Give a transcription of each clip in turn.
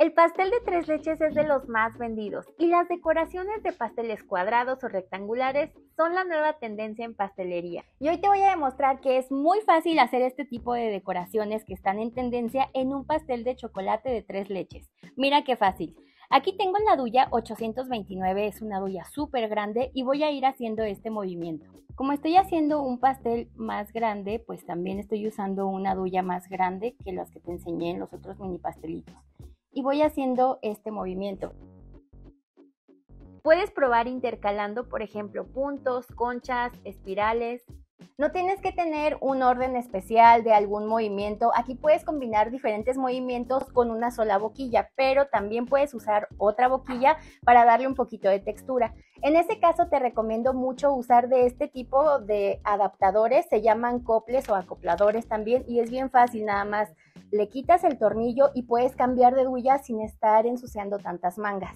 El pastel de tres leches es de los más vendidos y las decoraciones de pasteles cuadrados o rectangulares son la nueva tendencia en pastelería. Y hoy te voy a demostrar que es muy fácil hacer este tipo de decoraciones que están en tendencia en un pastel de chocolate de tres leches. Mira qué fácil. Aquí tengo la duya 829, es una duya súper grande y voy a ir haciendo este movimiento. Como estoy haciendo un pastel más grande, pues también estoy usando una duya más grande que las que te enseñé en los otros mini pastelitos. Y voy haciendo este movimiento. Puedes probar intercalando, por ejemplo, puntos, conchas, espirales. No tienes que tener un orden especial de algún movimiento. Aquí puedes combinar diferentes movimientos con una sola boquilla, pero también puedes usar otra boquilla para darle un poquito de textura. En ese caso te recomiendo mucho usar de este tipo de adaptadores, se llaman coples o acopladores también, y es bien fácil, nada más le quitas el tornillo y puedes cambiar de duya sin estar ensuciando tantas mangas.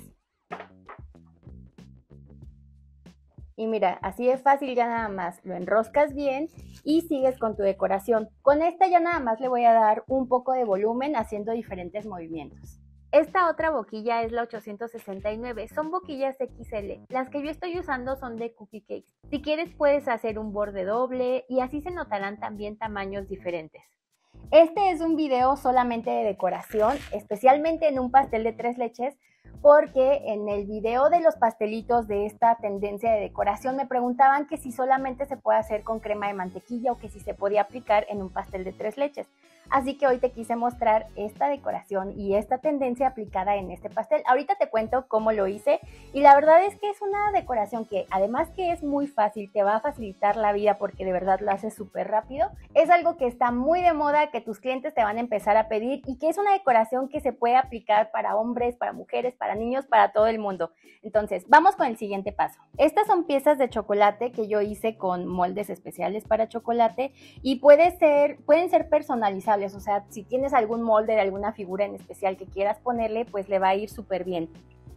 Y mira, así de fácil, ya nada más lo enroscas bien y sigues con tu decoración. Con esta ya nada más le voy a dar un poco de volumen haciendo diferentes movimientos. Esta otra boquilla es la 869, son boquillas XL. Las que yo estoy usando son de cookie cakes. Si quieres puedes hacer un borde doble y así se notarán también tamaños diferentes. Este es un video solamente de decoración, especialmente en un pastel de tres leches, porque en el video de los pastelitos de esta tendencia de decoración me preguntaban que si solamente se puede hacer con crema de mantequilla o que si se podía aplicar en un pastel de tres leches. Así que hoy te quise mostrar esta decoración y esta tendencia aplicada en este pastel. Ahorita te cuento cómo lo hice y la verdad es que es una decoración que además que es muy fácil, te va a facilitar la vida porque de verdad lo haces súper rápido. Es algo que está muy de moda, que tus clientes te van a empezar a pedir y que es una decoración que se puede aplicar para hombres, para mujeres, para niños, para todo el mundo. Entonces, vamos con el siguiente paso. Estas son piezas de chocolate que yo hice con moldes especiales para chocolate y pueden ser personalizables. O sea, si tienes algún molde de alguna figura en especial que quieras ponerle, pues le va a ir súper bien.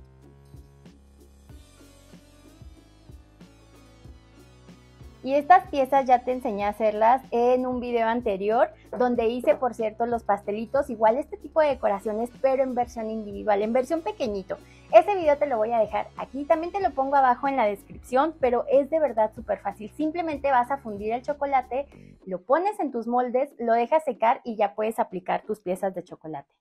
Y estas piezas ya te enseñé a hacerlas en un video anterior, donde hice, por cierto, los pastelitos, igual este tipo de decoraciones, pero en versión individual, en versión pequeñito. Ese video te lo voy a dejar aquí, también te lo pongo abajo en la descripción, pero es de verdad súper fácil. Simplemente vas a fundir el chocolate, lo pones en tus moldes, lo dejas secar y ya puedes aplicar tus piezas de chocolate.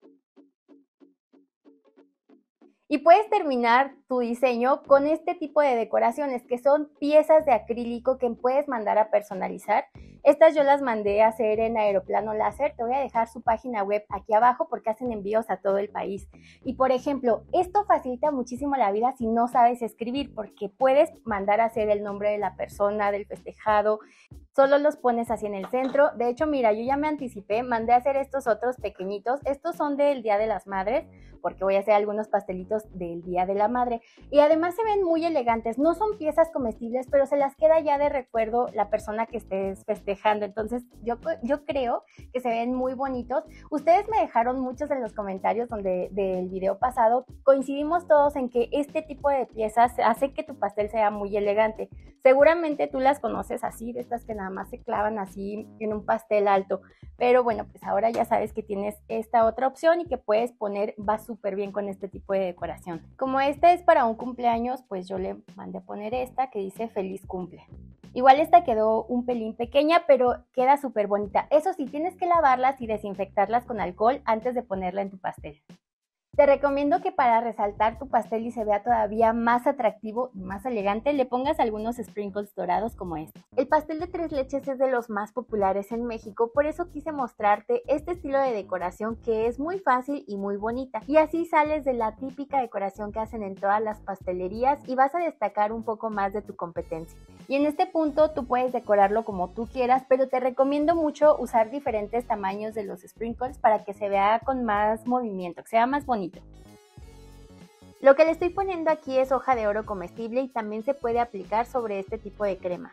Y puedes terminar tu diseño con este tipo de decoraciones que son piezas de acrílico que puedes mandar a personalizar. Estas yo las mandé a hacer en Aeroplano Láser. Te voy a dejar su página web aquí abajo porque hacen envíos a todo el país. Y por ejemplo, esto facilita muchísimo la vida si no sabes escribir porque puedes mandar a hacer el nombre de la persona, del festejado. Solo los pones así en el centro. De hecho, mira, yo ya me anticipé, mandé a hacer estos otros pequeñitos. Estos son del Día de las Madres, porque voy a hacer algunos pastelitos del Día de la Madre. Y además se ven muy elegantes. No son piezas comestibles, pero se las queda ya de recuerdo la persona que estés festejando. Entonces, yo creo que se ven muy bonitos. Ustedes me dejaron muchos en los comentarios del video pasado. Coincidimos todos en que este tipo de piezas hace que tu pastel sea muy elegante. Seguramente tú las conoces así, de estas que nada más se clavan así en un pastel alto. Pero bueno, pues ahora ya sabes que tienes esta otra opción y que puedes poner, va súper bien con este tipo de decoración. Como esta es para un cumpleaños, pues yo le mandé a poner esta que dice feliz cumple. Igual esta quedó un pelín pequeña, pero queda súper bonita. Eso sí, tienes que lavarlas y desinfectarlas con alcohol antes de ponerla en tu pastel. Te recomiendo que para resaltar tu pastel y se vea todavía más atractivo y más elegante, le pongas algunos sprinkles dorados como estos. El pastel de tres leches es de los más populares en México, por eso quise mostrarte este estilo de decoración que es muy fácil y muy bonita. Y así sales de la típica decoración que hacen en todas las pastelerías y vas a destacar un poco más de tu competencia. Y en este punto tú puedes decorarlo como tú quieras, pero te recomiendo mucho usar diferentes tamaños de los sprinkles para que se vea con más movimiento, que sea más bonito. Lo que le estoy poniendo aquí es hoja de oro comestible y también se puede aplicar sobre este tipo de crema.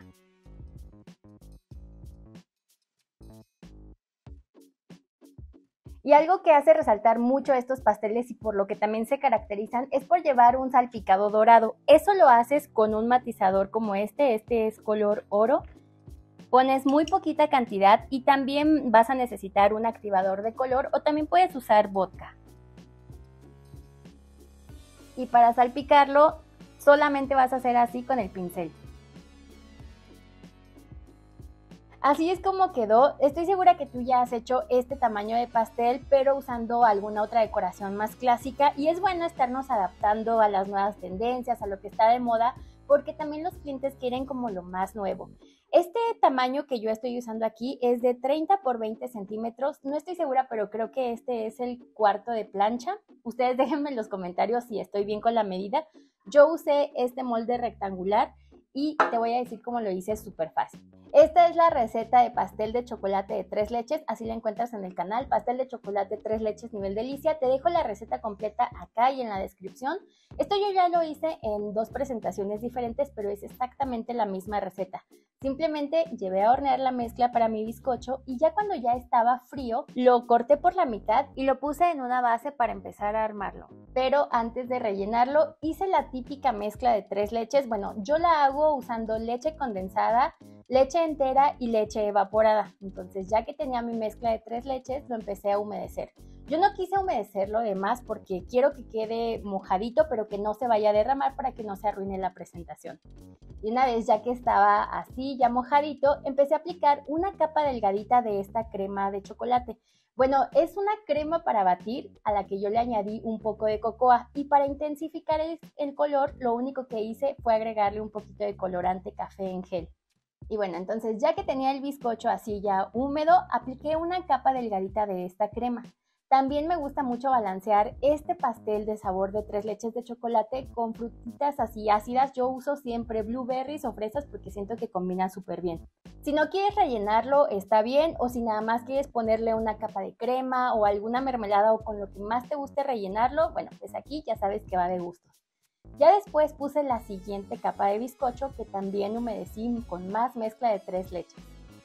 Y algo que hace resaltar mucho estos pasteles y por lo que también se caracterizan es por llevar un salpicado dorado. Eso lo haces con un matizador como este es color oro. Pones muy poquita cantidad y también vas a necesitar un activador de color o también puedes usar vodka. y para salpicarlo solamente vas a hacer así con el pincel. Así es como quedó. Estoy segura que tú ya has hecho este tamaño de pastel, pero usando alguna otra decoración más clásica, y es bueno estarnos adaptando a las nuevas tendencias, a lo que está de moda, porque también los clientes quieren como lo más nuevo. Este tamaño que yo estoy usando aquí es de 30 por 20 centímetros. No estoy segura, pero creo que este es el cuarto de plancha. Ustedes déjenme en los comentarios si estoy bien con la medida. Yo usé este molde rectangular y te voy a decir cómo lo hice súper fácil. Esta es la receta de pastel de chocolate de 3 leches, así la encuentras en el canal, pastel de chocolate 3 leches nivel delicia. Te dejo la receta completa acá y en la descripción. Esto yo ya lo hice en 2 presentaciones diferentes, pero es exactamente la misma receta. Simplemente llevé a hornear la mezcla para mi bizcocho y ya cuando ya estaba frío, lo corté por la mitad y lo puse en una base para empezar a armarlo. Pero antes de rellenarlo, hice la típica mezcla de 3 leches. Bueno, yo la hago usando leche condensada, leche entera y leche evaporada. Entonces, ya que tenía mi mezcla de 3 leches, lo empecé a humedecer. Yo no quise humedecerlo de más porque quiero que quede mojadito, pero que no se vaya a derramar para que no se arruine la presentación. Y una vez ya que estaba así, ya mojadito, empecé a aplicar una capa delgadita de esta crema de chocolate. Bueno, es una crema para batir a la que yo le añadí un poco de cocoa, y para intensificar el color, lo único que hice fue agregarle un poquito de colorante café en gel. Y bueno, entonces ya que tenía el bizcocho así ya húmedo, apliqué una capa delgadita de esta crema. También me gusta mucho balancear este pastel de sabor de 3 leches de chocolate con frutitas así ácidas. Yo uso siempre blueberries o fresas porque siento que combinan súper bien. Si no quieres rellenarlo, está bien, o si nada más quieres ponerle una capa de crema o alguna mermelada o con lo que más te guste rellenarlo, bueno, pues aquí ya sabes que va de gustos. Ya después puse la siguiente capa de bizcocho que también humedecí con más mezcla de 3 leches.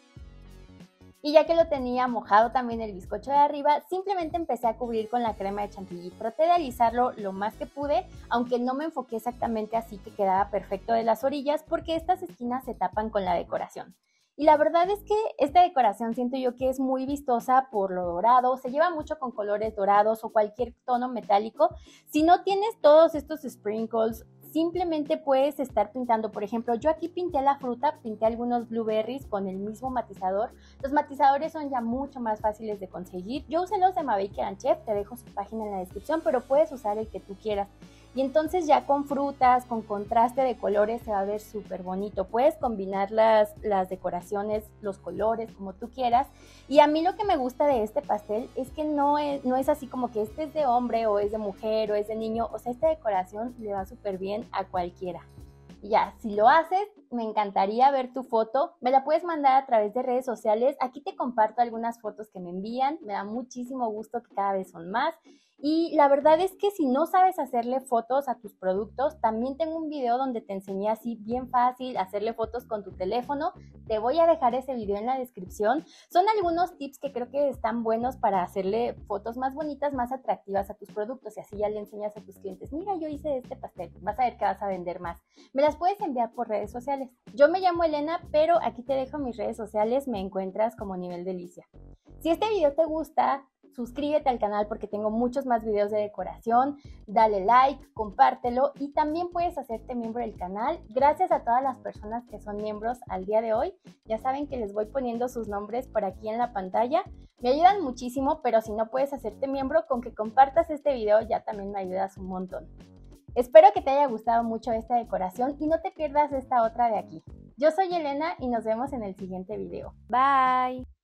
Y ya que lo tenía mojado también el bizcocho de arriba, simplemente empecé a cubrir con la crema de chantilly. Traté de alisarlo lo más que pude, aunque no me enfoqué exactamente así que quedaba perfecto de las orillas, porque estas esquinas se tapan con la decoración. Y la verdad es que esta decoración siento yo que es muy vistosa por lo dorado, se lleva mucho con colores dorados o cualquier tono metálico. Si no tienes todos estos sprinkles, simplemente puedes estar pintando. Por ejemplo, yo aquí pinté la fruta, pinté algunos blueberries con el mismo matizador. Los matizadores son ya mucho más fáciles de conseguir. Yo usé los de Mabaker & Chef, te dejo su página en la descripción, pero puedes usar el que tú quieras. Y entonces ya con frutas, con contraste de colores se va a ver súper bonito. Puedes combinar las decoraciones, los colores, como tú quieras. Y a mí lo que me gusta de este pastel es que no es así como que este es de hombre o es de mujer o es de niño. O sea, esta decoración le va súper bien a cualquiera. Y ya, si lo haces, me encantaría ver tu foto. Me la puedes mandar a través de redes sociales. Aquí te comparto algunas fotos que me envían. Me da muchísimo gusto que cada vez son más. Y la verdad es que si no sabes hacerle fotos a tus productos, también tengo un video donde te enseñé así bien fácil hacerle fotos con tu teléfono. Te voy a dejar ese video en la descripción. Son algunos tips que creo que están buenos para hacerle fotos más bonitas, más atractivas a tus productos, y así ya le enseñas a tus clientes: mira, yo hice este pastel, vas a ver que vas a vender más. Me las puedes enviar por redes sociales. Yo me llamo Elena, pero aquí te dejo mis redes sociales, me encuentras como Nivel Delicia. Si este video te gusta, suscríbete al canal porque tengo muchos más videos de decoración, dale like, compártelo, y también puedes hacerte miembro del canal. Gracias a todas las personas que son miembros al día de hoy. Ya saben que les voy poniendo sus nombres por aquí en la pantalla. Me ayudan muchísimo, pero si no puedes hacerte miembro, con que compartas este video ya también me ayudas un montón. Espero que te haya gustado mucho esta decoración y no te pierdas esta otra de aquí. Yo soy Elena y nos vemos en el siguiente video. Bye.